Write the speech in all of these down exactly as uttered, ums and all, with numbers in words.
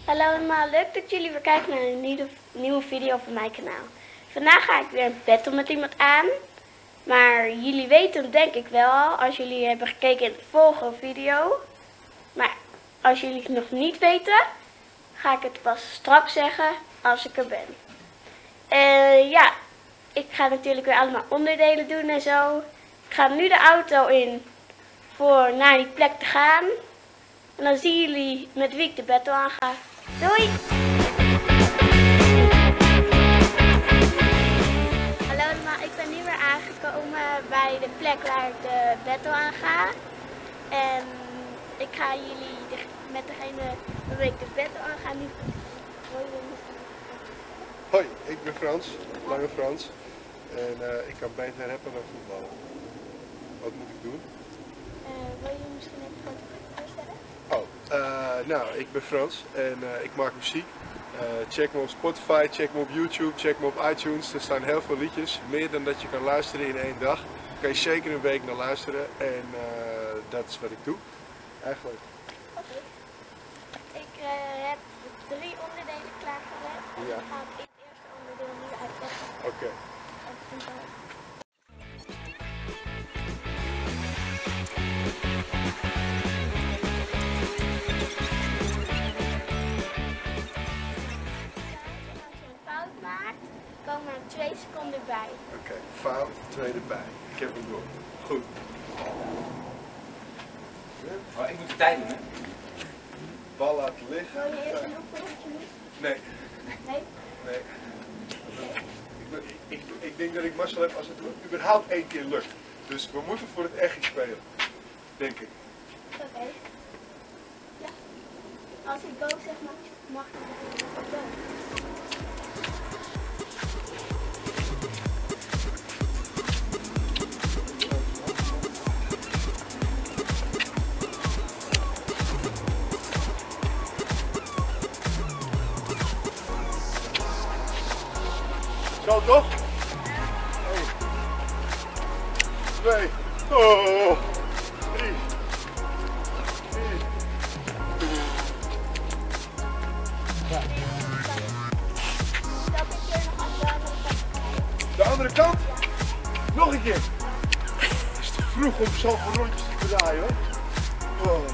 Hallo allemaal, leuk dat jullie weer kijken naar een nieuwe, nieuwe video van mijn kanaal. Vandaag ga ik weer een battle met iemand aan. Maar jullie weten hem denk ik wel al als jullie hebben gekeken in de vorige video. Maar als jullie het nog niet weten, ga ik het pas straks zeggen als ik er ben. Uh, ja, ik ga natuurlijk weer allemaal onderdelen doen en zo. Ik ga nu de auto in voor naar die plek te gaan. En dan zien jullie met wie ik de battle aanga. Doei! Hallo allemaal, ik ben nu weer aangekomen bij de plek waar ik de battle aanga. En ik ga jullie de, met degene waarmee ik de battle aanga nu... Hoi, ik ben Frans, Lange Frans. En uh, ik kan beter rappen dan voetballen. Wat moet ik doen? Uh, wil je misschien even gewoon voorstellen? Oh, uh, nou, ik ben Frans en uh, ik maak muziek. Uh, check me op Spotify, check me op YouTube, check me op iTunes. Er staan heel veel liedjes, meer dan dat je kan luisteren in één dag. Daar kan je zeker een week naar luisteren en uh, dat is wat ik doe, eigenlijk. Oké. Okay. Ik uh, heb drie onderdelen klaargelegd en ja. dan ga ik het eerste onderdeel nu uitleggen. Oké. Okay. Komen er twee seconden bij. Oké, okay, fout, twee erbij. Ik heb hem door. Goed. Oh, ik moet de tijd doen, hè? Bal laten liggen. Wil je eerst een oefeningetje doen? Nee. Nee? Nee. Ik, ik, ik, ik denk dat ik mazzel heb als het überhaupt één keer lukt. Dus we moeten voor het echt spelen. Denk ik. Oké. Okay. Ja. Als ik go zeg, mag, mag ik het go. Zo toch? één, twee, oh, drie, vier, vijf. De andere kant? Nog een keer. Het is te vroeg om zoveel rondjes te draaien hoor. Oh.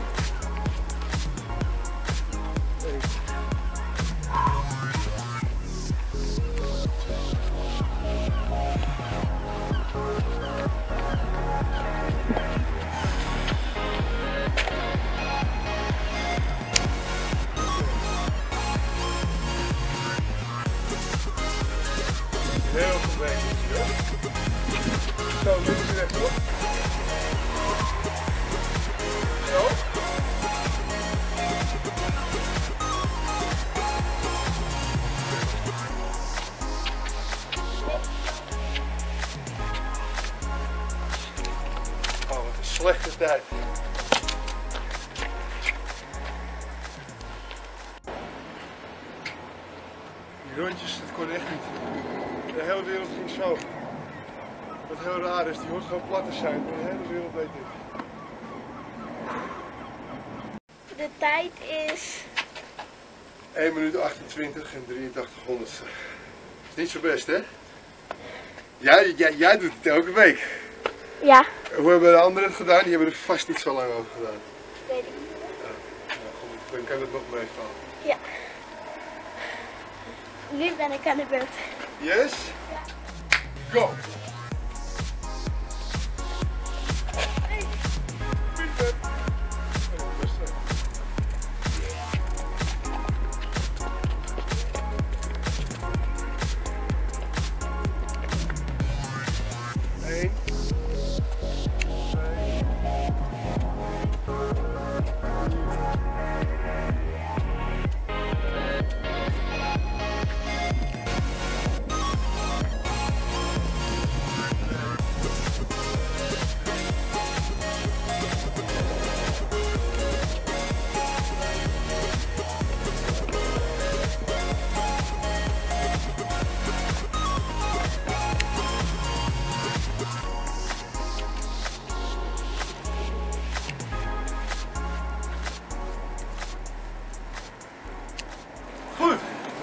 Heel veel beweging, hoor. Zo, nu is het echt hoor. Zo. Oh, wat een slechte tijd. Die rondjes, dat kon echt niet. De hele wereld ging zo. Wat heel raar is, die hoort gewoon plat te zijn, maar de hele wereld weet dit. De tijd is... één minuut achtentwintig en drieëntachtig honderdste. Is niet zo best, hè? Jij, jij, jij doet het elke week. Ja. Hoe hebben de anderen het gedaan? Die hebben er vast niet zo lang over gedaan. Weet ik niet. Ja, nou goed, dan kan het nog meevallen. Ja. Nu ben ik aan de beurt. Yes? Ja. Go! Eén.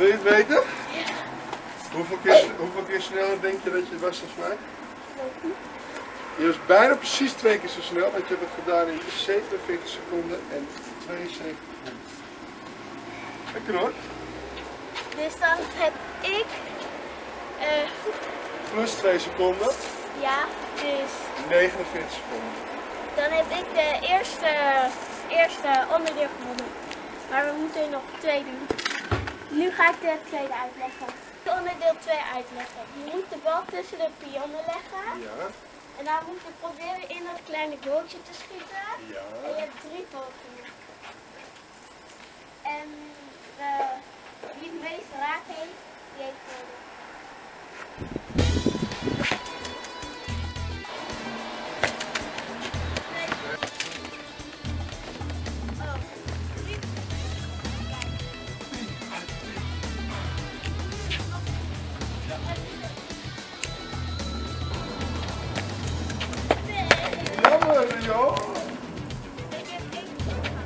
Wil je het weten? Ja. Hoeveel keer, hoeveel keer sneller denk je dat je was als mij? Je was bijna precies twee keer zo snel, want je hebt het gedaan in zevenenveertig seconden en tweeënzeventig minuten. Lekker hoor. Dus dan heb ik... Uh, Plus twee seconden. Ja, dus... negenenveertig seconden. Dan heb ik de eerste, eerste onderdeel gewonnen. Maar we moeten er nog twee doen. Nu ga ik de tweede uitleggen. Onderdeel twee uitleggen. Je moet de bal tussen de pionnen leggen. Ja. En dan moet je proberen in dat kleine goaltje te schieten. Ja. En je hebt drie pogingen. En uh, wie het meest raak heeft, die heeft gewonnen. Jammer, joh. Ik heb één.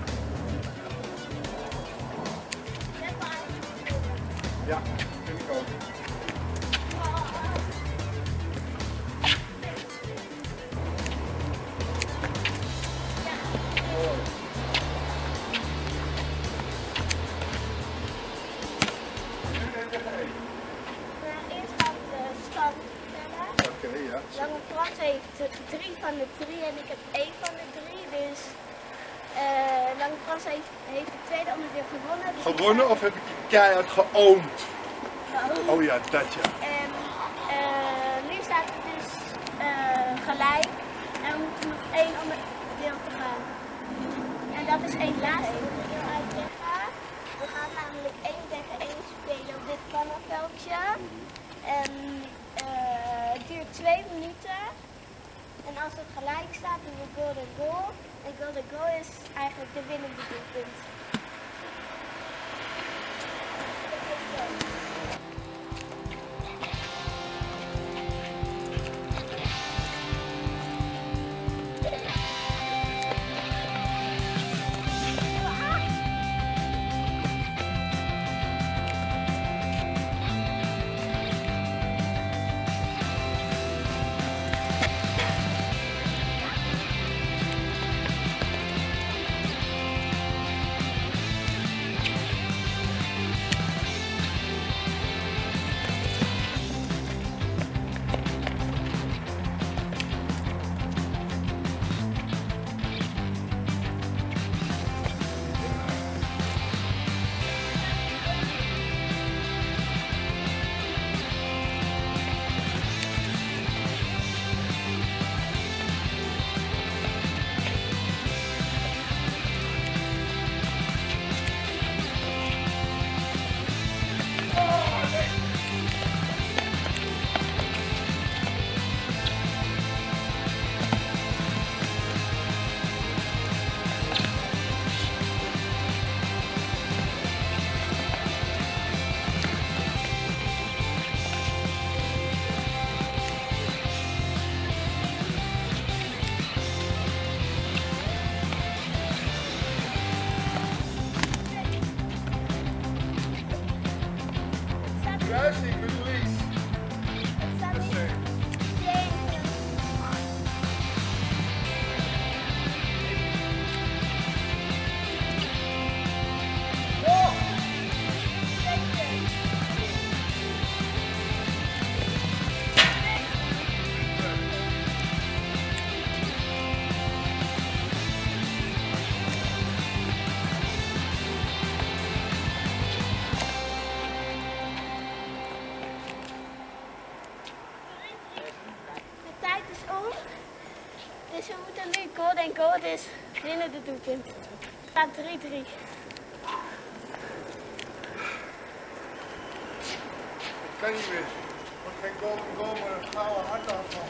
Ja, vind ik ook. Lange Frans heeft drie van de drie en ik heb één van de drie, dus uh, Lange Frans heeft, heeft het tweede onderdeel gewonnen. Dus gewonnen of heb ik je keihard geoomd? Geoomd. Oh ja, dat ja. En uh, nu staat het dus uh, gelijk en we moeten nog één onderdeel te gaan. En dat is één laatste onderdeel uitleggen. We gaan namelijk één tegen één spelen op dit pannenveldje. En uh, het duurt twee minuten. En als het gelijk staat, doen we golden goal. En golden goal is eigenlijk de winnende doelpunt. Juist, ik bedoel iets. Het staat niet zeven. Oh! Zeven. De tijd is op, dus we moeten nu goal en goal, dus winnen de doelpunt. Het staat drie drie. Ik kan niet meer. Wordt geen goal en goal, maar een gouden hartaanval.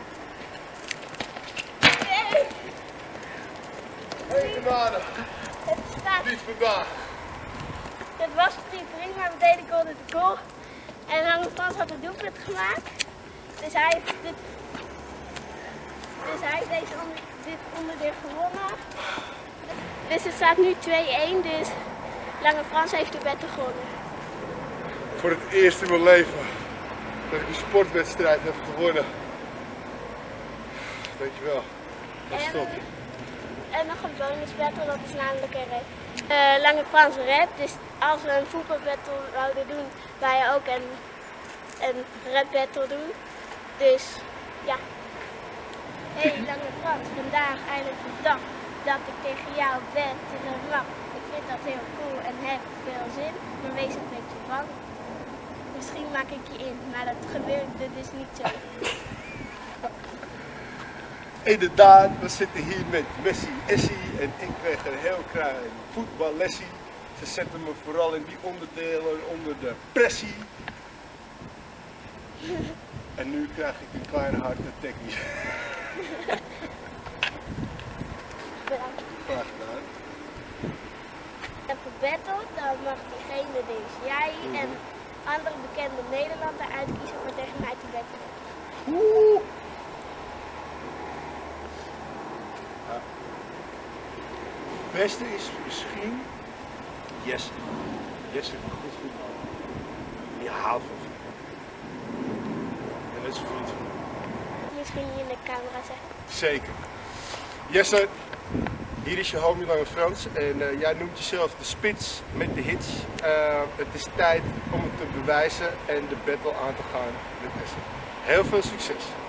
Nee, Hé, genade. het staat, Niet vandaag. het was drie drie, maar we deden goal en goal. En Lange Frans had het doelpunt gemaakt, dus hij heeft dit, dus hij heeft deze onder, dit onderdeel gewonnen. Dus het staat nu twee één, dus Lange Frans heeft de wedstrijd gewonnen. Voor het eerst in mijn leven dat ik een sportwedstrijd heb gewonnen. Dankjewel. Dat is top. En nog een bonus battle, dat is namelijk een rap. Uh, Lange Frans rap, dus als we een voetbalbattle zouden doen, wij ook een, een rap battle doen. Dus ja. Hey Lange Frans, vandaag eindelijk de dag dat ik tegen jou ben in een rap. Ik vind dat heel cool en heb veel zin, maar wees een beetje bang. Misschien maak ik je in, maar dat gebeurt dus niet zo. Inderdaad, we zitten hier met Messi Essie en ik kreeg een heel klein voetballessie. Ze zetten me vooral in die onderdelen onder de pressie. En nu krijg ik een kleine hartattack. Bedankt. Graag gedaan. Ik heb een battle, dan mag degene dus jij Mm-hmm. en andere bekende Nederlander uitkiezen voor tegen mij te battelen. Oeh. Ja. Het beste is misschien Jesse. Jesse kan goed voetballen. Die houdt van voetbal. En dat is een vriend van me. Misschien in de camera zeggen. Zeker. Jesse, hier is je homie Lange Frans en uh, jij noemt jezelf de spits met de hits. Uh, het is tijd om het te bewijzen en de battle aan te gaan met Jesse. Heel veel succes!